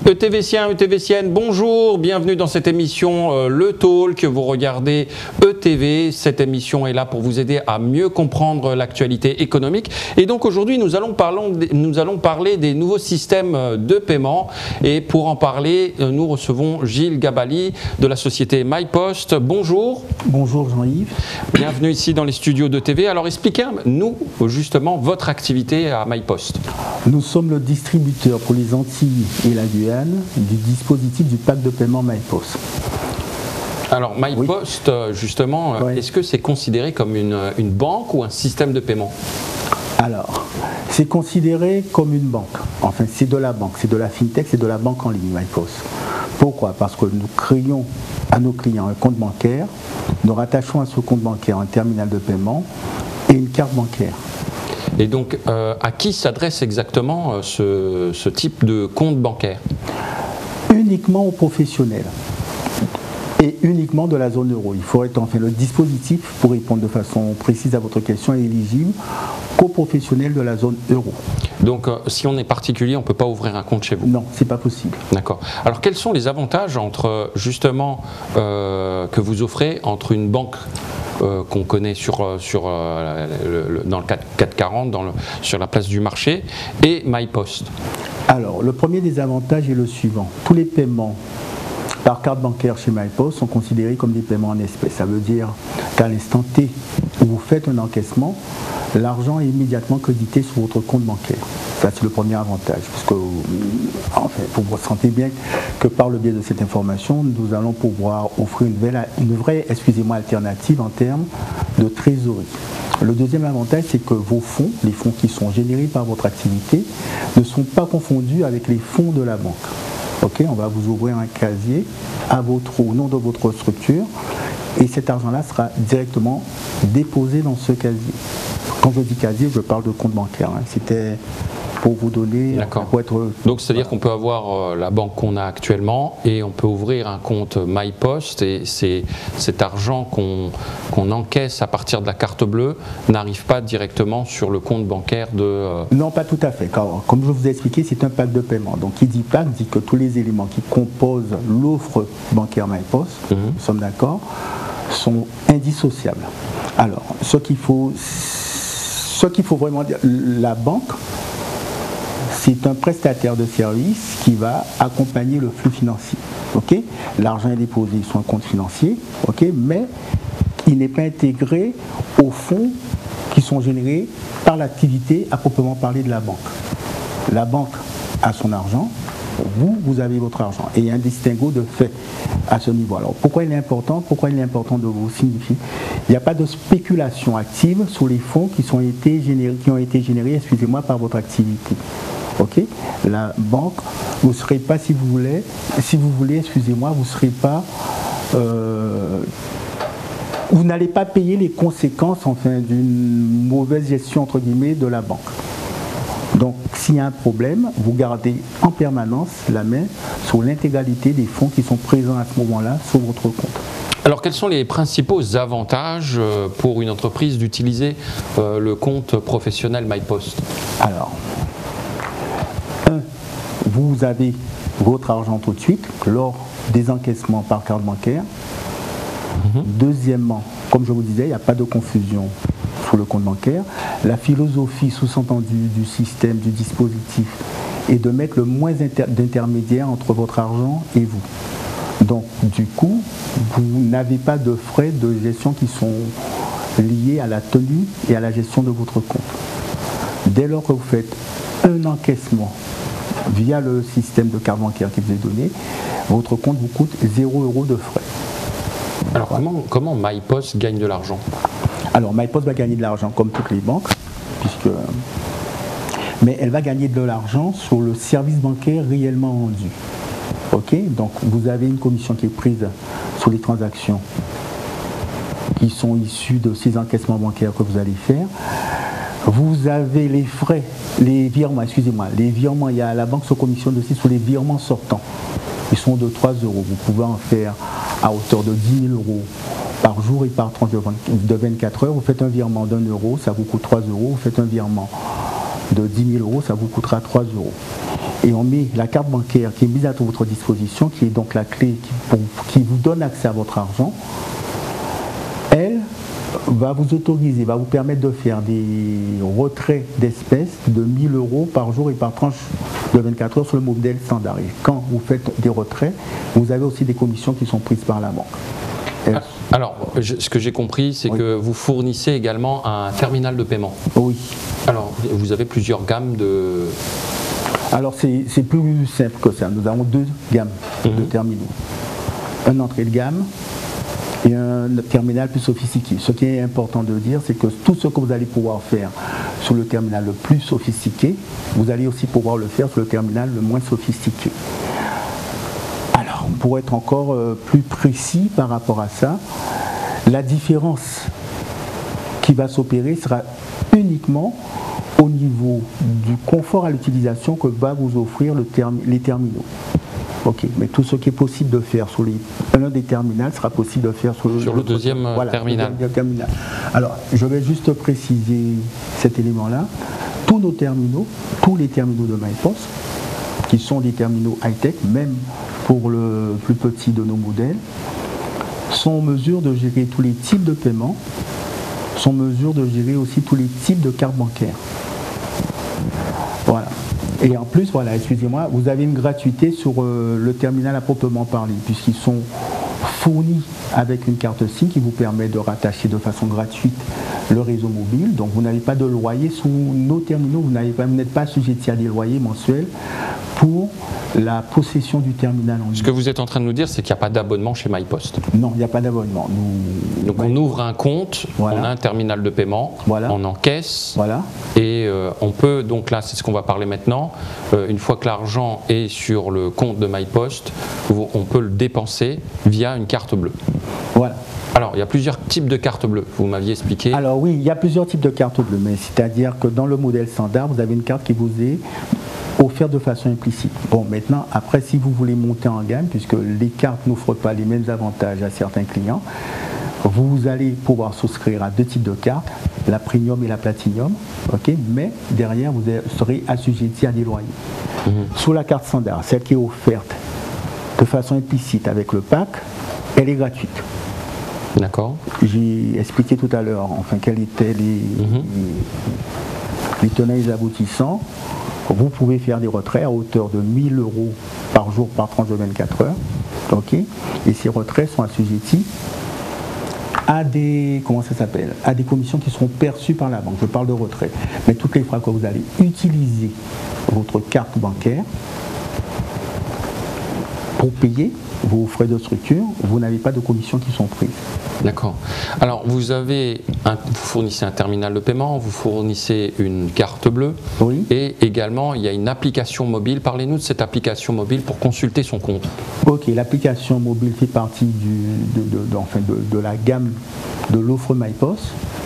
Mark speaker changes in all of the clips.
Speaker 1: ETVciens, ETVciennes, bonjour, bienvenue dans cette émission Le Talk. Vous regardez ETV, cette émission est là pour vous aider à mieux comprendre l'actualité économique. Et donc aujourd'hui, nous allons parler des nouveaux systèmes de paiement. Et pour en parler, nous recevons Gilles Gabali de la société MyPost. Bonjour.
Speaker 2: Bonjour Jean-Yves.
Speaker 1: Bienvenue ici dans les studios d'ETV. Alors expliquez-nous justement votre activité à MyPost.
Speaker 2: Nous sommes le distributeur pour les Antilles et la Guyane du dispositif du pack de paiement MyPost.
Speaker 1: Alors MyPost, justement, est-ce que c'est considéré comme une banque ou un système de paiement?
Speaker 2: Alors, c'est considéré comme une banque. Enfin, c'est de la banque, c'est de la fintech, c'est de la banque en ligne MyPost. Pourquoi? Parce que nous créons à nos clients un compte bancaire, nous rattachons à ce compte bancaire un terminal de paiement et une carte bancaire.
Speaker 1: Et donc, à qui s'adresse exactement ce type de compte bancaire?
Speaker 2: Uniquement aux professionnels et uniquement de la zone euro. Il faut être enfin le dispositif, pour répondre de façon précise à votre question, est éligible qu'aux professionnels de la zone euro.
Speaker 1: Donc, si on est particulier, on ne peut pas ouvrir un compte chez vous?
Speaker 2: Non, c'est pas possible.
Speaker 1: D'accord. Alors, quels sont les avantages entre justement que vous offrez entre une banque qu'on connaît dans le CAC 40, sur la place du marché, et MyPost?
Speaker 2: Alors, le premier des avantages est le suivant. Tous les paiements par carte bancaire chez MyPost sont considérés comme des paiements en espèces. Ça veut dire qu'à l'instant T où vous faites un encaissement, l'argent est immédiatement crédité sur votre compte bancaire. Ça, c'est le premier avantage. Parce que, enfin, vous sentez bien que par le biais de cette information, nous allons pouvoir offrir une vraie alternative en termes de trésorerie. Le deuxième avantage, c'est que vos fonds, les fonds qui sont générés par votre activité, ne sont pas confondus avec les fonds de la banque. Ok, on va vous ouvrir un casier au nom de votre structure et cet argent-là sera directement déposé dans ce casier. Quand je dis casier, je parle de compte bancaire. C'était pour vous donner...
Speaker 1: D'accord. Donc c'est-à-dire qu'on peut avoir la banque qu'on a actuellement et on peut ouvrir un compte MyPost et cet argent qu'on encaisse à partir de la carte bleue n'arrive pas directement sur le compte bancaire de...
Speaker 2: Non, pas tout à fait. Comme je vous ai expliqué, c'est un pack de paiement. Donc qui dit pack dit que tous les éléments qui composent l'offre bancaire MyPost, nous sommes d'accord, sont indissociables. Alors, ce qu'il faut vraiment dire, la banque, c'est un prestataire de service qui va accompagner le flux financier. Okay? L'argent est déposé sur un compte financier, mais il n'est pas intégré aux fonds qui sont générés par l'activité à proprement parler de la banque. La banque a son argent, vous avez votre argent. Et il y a un distinguo de fait à ce niveau. Alors pourquoi il est important de vous signifier? Il n'y a pas de spéculation active sur les fonds qui ont été générés, par votre activité. Ok, la banque, vous ne serez pas, vous serez pas, vous n'allez pas payer les conséquences d'une mauvaise gestion entre guillemets de la banque. Donc, s'il y a un problème, vous gardez en permanence la main sur l'intégralité des fonds qui sont présents à ce moment-là sur votre compte.
Speaker 1: Alors, quels sont les principaux avantages pour une entreprise d'utiliser le compte professionnel MyPost?
Speaker 2: Alors, vous avez votre argent tout de suite lors des encaissements par carte bancaire. Deuxièmement, comme je vous disais, il n'y a pas de confusion sur le compte bancaire. La philosophie sous-entendue du système, du dispositif, est de mettre le moins d'intermédiaires entre votre argent et vous. Donc, du coup, vous n'avez pas de frais de gestion qui sont liés à la tenue et à la gestion de votre compte. Dès lors que vous faites un encaissement via le système de carte bancaire qui vous est donné, votre compte vous coûte 0 € de frais.
Speaker 1: Alors comment MyPost gagne de l'argent?
Speaker 2: Alors MyPost va gagner de l'argent comme toutes les banques, mais elle va gagner de l'argent sur le service bancaire réellement rendu. Ok, donc vous avez une commission qui est prise sur les transactions qui sont issues de ces encaissements bancaires que vous allez faire. Vous avez les frais, les virements, il y a la banque se commissionne aussi sur les virements sortants. Ils sont de 3 €. Vous pouvez en faire à hauteur de 10 000 € par jour et par tranche de 24 heures. Vous faites un virement d'1 €, ça vous coûte 3 €. Vous faites un virement de 10 000 €, ça vous coûtera 3 €. et on met la carte bancaire qui est mise à votre disposition, qui est donc la clé qui vous donne accès à votre argent, elle va vous autoriser, va vous permettre de faire des retraits d'espèces de 1 000 € par jour et par tranche de 24 heures sur le modèle standard. Et quand vous faites des retraits, vous avez aussi des commissions qui sont prises par la banque.
Speaker 1: Alors, ce que j'ai compris, c'est que vous fournissez également un terminal de paiement.
Speaker 2: Oui.
Speaker 1: Alors, vous avez plusieurs gammes de...
Speaker 2: Alors, c'est plus simple que ça. Nous avons 2 gammes de terminaux. Un entrée de gamme et un terminal plus sophistiqué. Ce qui est important de dire, c'est que tout ce que vous allez pouvoir faire sur le terminal le plus sophistiqué, vous allez aussi pouvoir le faire sur le terminal le moins sophistiqué. Alors, pour être encore plus précis par rapport à ça, la différence qui va s'opérer sera uniquement au niveau du confort à l'utilisation que va vous offrir les terminaux. Ok, mais tout ce qui est possible de faire sur l'un des terminaux sera possible de faire sur
Speaker 1: le deuxième terminal.
Speaker 2: Alors, je vais juste préciser cet élément-là. Tous nos terminaux, tous les terminaux de MyPost, qui sont des terminaux high-tech, même pour le plus petit de nos modèles, sont en mesure de gérer tous les types de paiements, sont en mesure de gérer aussi tous les types de cartes bancaires. Voilà. Et en plus, voilà, excusez-moi, vous avez une gratuité sur le terminal à proprement parler, puisqu'ils sont fournis avec une carte SIM qui vous permet de rattacher de façon gratuite le réseau mobile. Donc vous n'avez pas de loyer sous nos terminaux, vous n'êtes pas assujetti à des loyers mensuels pour la possession du terminal en ligne.
Speaker 1: Ce que vous êtes en train de nous dire, c'est qu'il n'y a pas d'abonnement chez MyPost.
Speaker 2: Non, il n'y a pas d'abonnement.
Speaker 1: Donc on ouvre un compte,
Speaker 2: voilà.
Speaker 1: On a un terminal de paiement,
Speaker 2: voilà.
Speaker 1: On encaisse,
Speaker 2: voilà.
Speaker 1: Et on peut, donc là c'est ce qu'on va parler maintenant, une fois que l'argent est sur le compte de MyPost, on peut le dépenser via une carte bleue.
Speaker 2: Voilà.
Speaker 1: Alors, il y a plusieurs types de cartes bleues, vous m'aviez expliqué.
Speaker 2: Alors oui, il y a plusieurs types de cartes bleues, mais c'est-à-dire que dans le modèle standard, vous avez une carte qui vous est offerte de façon implicite. Bon, maintenant, après, si vous voulez monter en gamme, puisque les cartes n'offrent pas les mêmes avantages à certains clients, vous allez pouvoir souscrire à 2 types de cartes, la premium et la platinum, ok, mais derrière, vous serez assujetti à des loyers. Sous la carte standard, celle qui est offerte de façon implicite avec le pack, elle est gratuite.
Speaker 1: D'accord.
Speaker 2: J'ai expliqué tout à l'heure, enfin, quels étaient les tenants et les aboutissants. Vous pouvez faire des retraits à hauteur de 1 000 € par jour par tranche de 24 heures. Ok. Et ces retraits sont assujettis à des, à des commissions qui seront perçues par la banque. Je parle de retrait. Mais toutes les fois que vous allez utiliser votre carte bancaire pour payer vos frais de structure, vous n'avez pas de commissions qui sont prises.
Speaker 1: D'accord. Alors, vous fournissez un terminal de paiement, vous fournissez une carte bleue,
Speaker 2: oui. Et
Speaker 1: également, il y a une application mobile. Parlez-nous de cette application mobile pour consulter son compte.
Speaker 2: Ok, l'application mobile fait partie de la gamme de l'offre MyPost.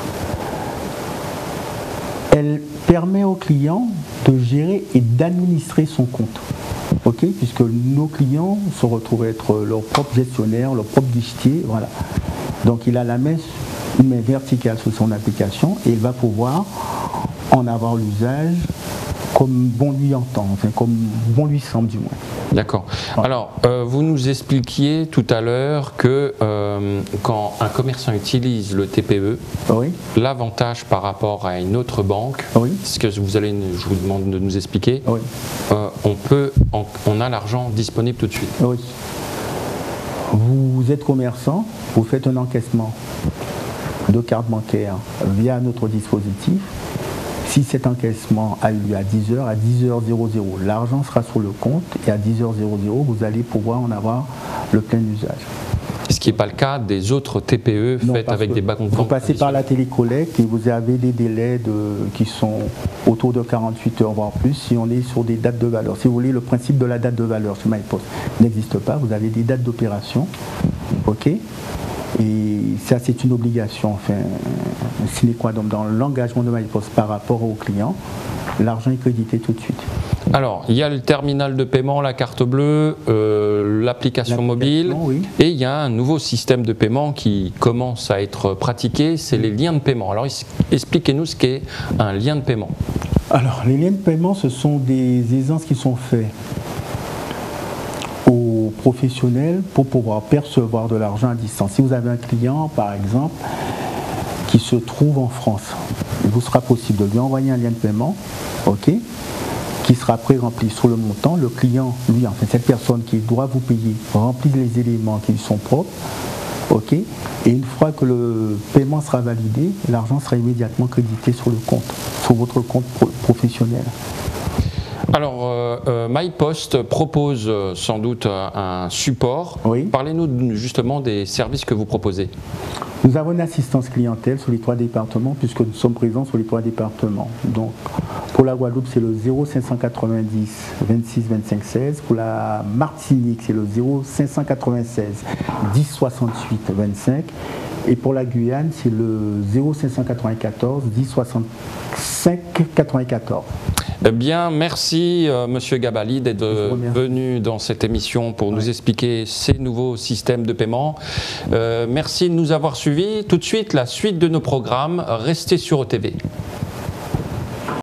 Speaker 2: Elle permet au client de gérer et d'administrer son compte. Ok, puisque nos clients se retrouvent être leur propre gestionnaire, leur propre guichetier, voilà. Donc il a une main verticale sur son application et il va pouvoir en avoir l'usage comme bon lui entend, enfin comme bon lui semble du moins.
Speaker 1: D'accord. Ouais. Alors, vous nous expliquiez tout à l'heure que quand un commerçant utilise le TPE, oui. L'avantage par rapport à une autre banque, oui. Ce que je vous demande de nous expliquer, oui. On a l'argent disponible tout de suite.
Speaker 2: Oui. Vous êtes commerçant, vous faites un encaissement de carte bancaire via notre dispositif. Si cet encaissement a eu lieu à 10h, à 10h00, l'argent sera sur le compte et à 10h00, vous allez pouvoir en avoir le plein usage.
Speaker 1: Ce qui n'est pas le cas des autres TPE faites avec des banques.
Speaker 2: Vous passez par la télécollecte et vous avez des délais qui sont autour de 48 heures, voire plus, si on est sur des dates de valeur. Si vous voulez, le principe de la date de valeur sur MyPost n'existe pas. Vous avez des dates d'opération, ok. Et ça, c'est une obligation, enfin, sine qua non, dans l'engagement de MyPost par rapport au client. L'argent est crédité tout de suite.
Speaker 1: Alors, il y a le terminal de paiement, la carte bleue, l'application mobile, oui. Et il y a un nouveau système de paiement qui commence à être pratiqué, c'est les liens de paiement. Alors, expliquez-nous ce qu'est un lien de paiement.
Speaker 2: Alors, les liens de paiement, ce sont des aisances qui sont faites aux professionnels pour pouvoir percevoir de l'argent à distance. Si vous avez un client, par exemple, qui se trouve en France, il vous sera possible de lui envoyer un lien de paiement, ok, qui sera pré-rempli sur le montant. Le client, lui, enfin cette personne qui doit vous payer, remplit les éléments qui lui sont propres, ok, et une fois que le paiement sera validé, l'argent sera immédiatement crédité sur le compte, sur votre compte professionnel.
Speaker 1: Alors, MyPost propose sans doute un support. Oui. Parlez-nous justement des services que vous proposez.
Speaker 2: Nous avons une assistance clientèle sur les 3 départements, puisque nous sommes présents sur les 3 départements. Donc, pour la Guadeloupe, c'est le 0590 26 25 16. Pour la Martinique, c'est le 0596 10 68 25. Et pour la Guyane, c'est le 0594 10 65 94.
Speaker 1: Eh bien, merci Monsieur Gabali d'être venu dans cette émission pour nous expliquer ces nouveaux systèmes de paiement. Merci de nous avoir suivis. Tout de suite, la suite de nos programmes. Restez sur OTV.